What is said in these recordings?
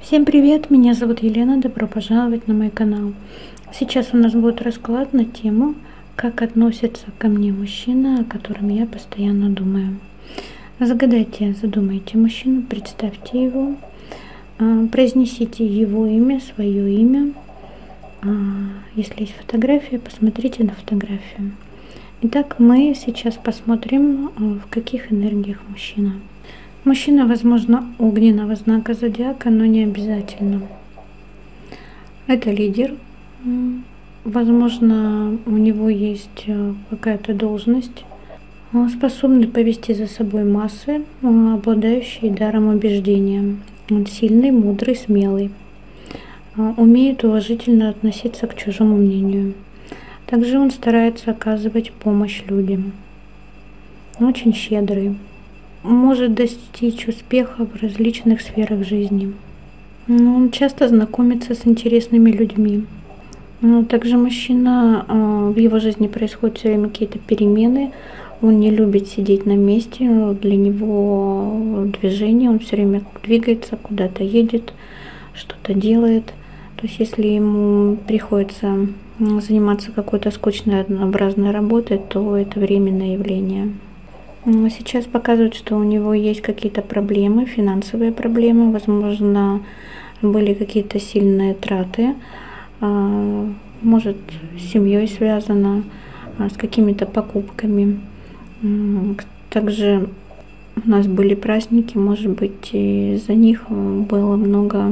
Всем привет, меня зовут Елена, добро пожаловать на мой канал. Сейчас у нас будет расклад на тему, как относится ко мне мужчина, о котором я постоянно думаю. Загадайте, задумайте мужчину, представьте его, произнесите его имя, свое имя. Если есть фотография, посмотрите на фотографию. Итак, мы сейчас посмотрим, в каких энергиях мужчина. Мужчина, возможно, огненного знака зодиака, но не обязательно. Это лидер. Возможно, у него есть какая-то должность. Он способный повести за собой массы, обладающий даром убеждения. Он сильный, мудрый, смелый. Умеет уважительно относиться к чужому мнению. Также он старается оказывать помощь людям. Очень щедрый. Может достичь успеха в различных сферах жизни. Он часто знакомится с интересными людьми. Также мужчина, в его жизни происходят все время какие-то перемены. Он не любит сидеть на месте. Для него движение, он все время двигается, куда-то едет, что-то делает. То есть если ему приходится заниматься какой-то скучной однообразной работой, то это временное явление. Сейчас показывают, что у него есть какие-то проблемы, финансовые проблемы, возможно, были какие-то сильные траты, может, с семьей связано, с какими-то покупками. Также у нас были праздники, может быть, из-за них было много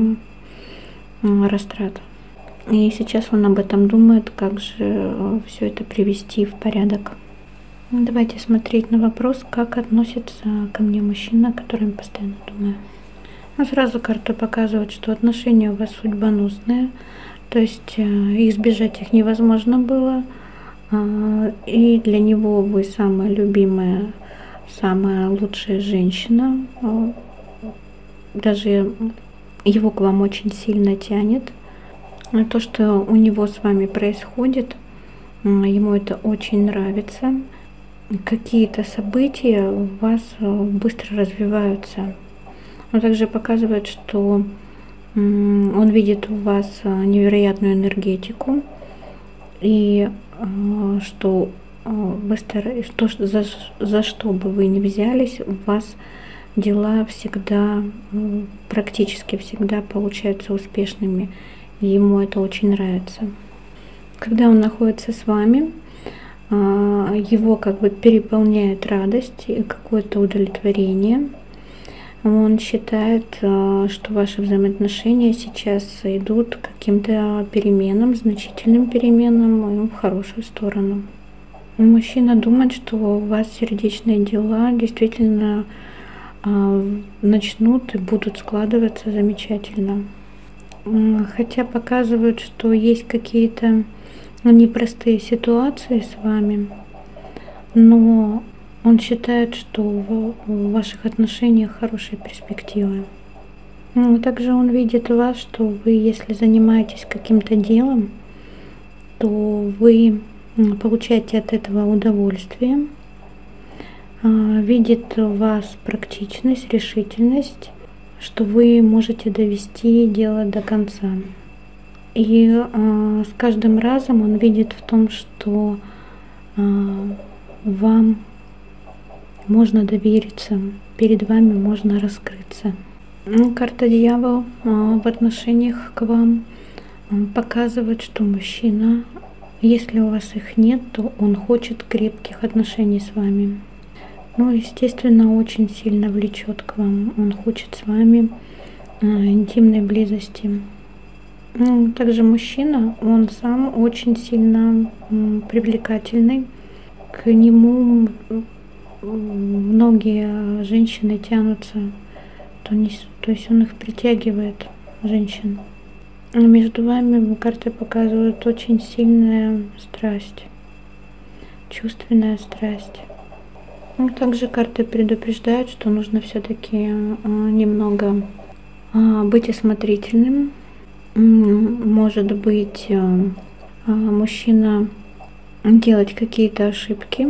растрат. И сейчас он об этом думает, как же все это привести в порядок. Давайте смотреть на вопрос, как относится ко мне мужчина, о котором я постоянно думаю. Сразу карта показывает, что отношения у вас судьбоносные, то есть избежать их невозможно было. И для него вы самая любимая, самая лучшая женщина. Даже его к вам очень сильно тянет. То, что у него с вами происходит, ему это очень нравится. Какие-то события у вас быстро развиваются. Он также показывает, что он видит у вас невероятную энергетику и что за что бы вы ни взялись, у вас дела всегда, практически всегда получаются успешными. И ему это очень нравится. Когда он находится с вами, его как бы переполняет радость и какое-то удовлетворение. Он считает, что ваши взаимоотношения сейчас идут к каким-то переменам, значительным переменам в хорошую сторону. Мужчина думает, что у вас сердечные дела действительно начнут и будут складываться замечательно. Хотя показывают, что есть какие-то непростые ситуации с вами, но он считает, что в ваших отношениях хорошие перспективы. Также он видит в вас, что вы, если занимаетесь каким-то делом, то вы получаете от этого удовольствие. Видит в вас практичность, решительность, что вы можете довести дело до конца. И с каждым разом он видит в том, что вам можно довериться, перед вами можно раскрыться. Карта Дьявол в отношениях к вам показывает, что мужчина, если у вас их нет, то он хочет крепких отношений с вами. Естественно, очень сильно влечет к вам. Он хочет с вами интимной близости. Также мужчина, он сам очень сильно привлекательный. К нему многие женщины тянутся, то есть он их притягивает, женщин. Между вами карты показывают очень сильная страсть, чувственная страсть. Также карты предупреждают, что нужно все-таки немного быть осмотрительным. Может быть, мужчина делать какие-то ошибки,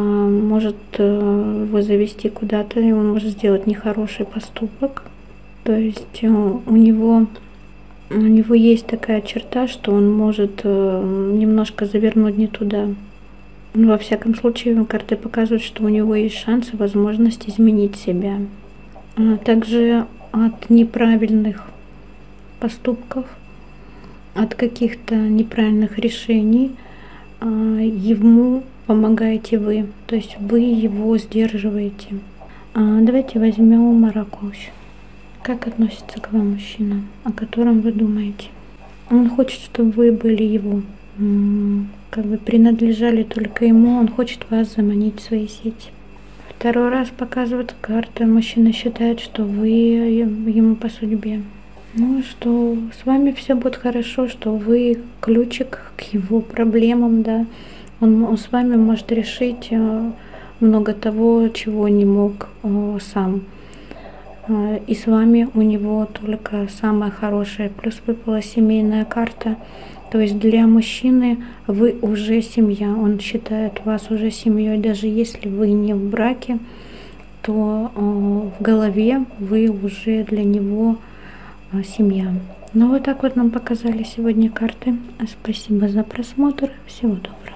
может его завести куда-то, и он может сделать нехороший поступок. То То есть у него есть такая черта, что он может немножко завернуть не туда. Но во всяком случае, карты показывают, что у него есть шанс и возможность изменить себя. Также от неправильных поступков, от каких-то неправильных решений ему помогаете вы. То есть вы его сдерживаете. Давайте возьмем Маракуш. Как относится к вам мужчина, о котором вы думаете? Он хочет, чтобы вы были его, как бы принадлежали только ему, он хочет вас заманить в свои сети. Второй раз показывает карта, мужчина считает, что вы ему по судьбе. Ну, что с вами все будет хорошо, что вы ключик к его проблемам, да. Он с вами может решить много того, чего не мог сам. И с вами у него только самое хорошее. Плюс выпала семейная карта. То есть для мужчины вы уже семья. Он считает вас уже семьей. Даже если вы не в браке, то в голове вы уже для него семья. Ну вот так вот нам показали сегодня карты. Спасибо за просмотр. Всего доброго.